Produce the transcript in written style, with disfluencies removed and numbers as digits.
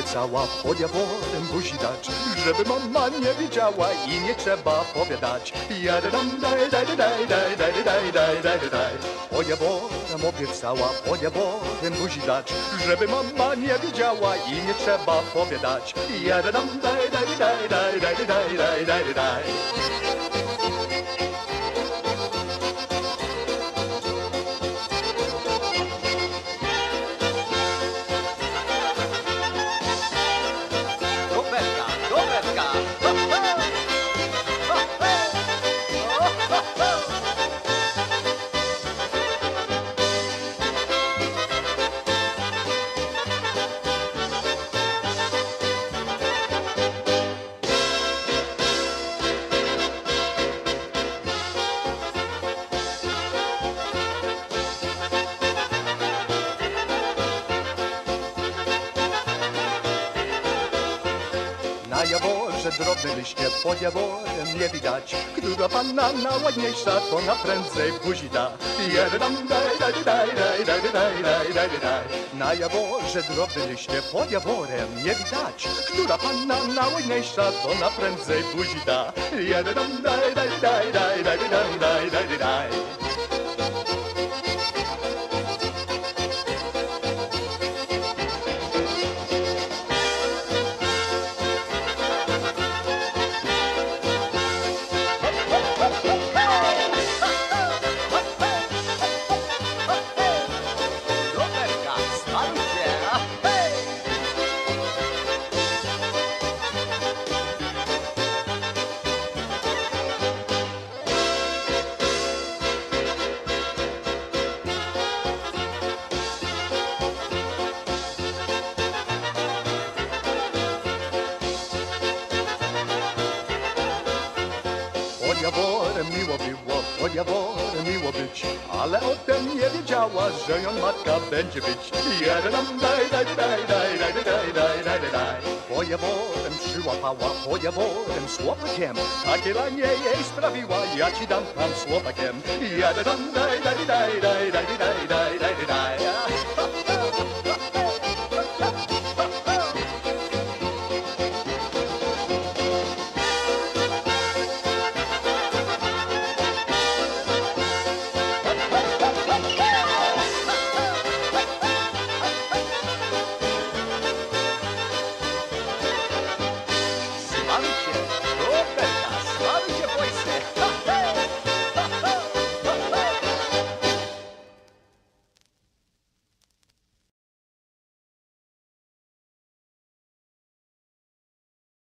obiecała podjaworem buzi dać, żeby mama nie widziała i nie trzeba powiadać. Jadadam, daj, daj, daj, daj, daj, daj, daj, daj, daj, daj. Podjaworem obiecała podjaworem buzi dać, żeby mama nie widziała i nie trzeba powiadać. Jadadam, daj, daj, daj, daj, daj, daj, daj, daj, daj. Na jaworze drobne liście pod jaworem nie widać, która panna najładniejsza, to na prędzej buzi da. Jedam, daj, daj, daj, daj, daj, daj, daj, daj, daj. Na jaworze drobne liście pod jaworem nie widać, która panna najładniejsza, to na prędzej buzi da. Jedam, daj, daj, daj, daj, daj, daj, daj, daj, daj. Pod jaworem miło było, pod jaworem miło być, ale o tym nie wiedziała, że ją matka będzie być. Jedam, daj, daj, daj, daj, daj, daj, daj, daj, daj. Pod jaworem przyłapała, pod jaworem słopakiem, takie lanie jej sprawiła, ja ci dam tam słopakiem. Jedam, daj, daj, daj, daj, daj, daj, daj, daj, daj.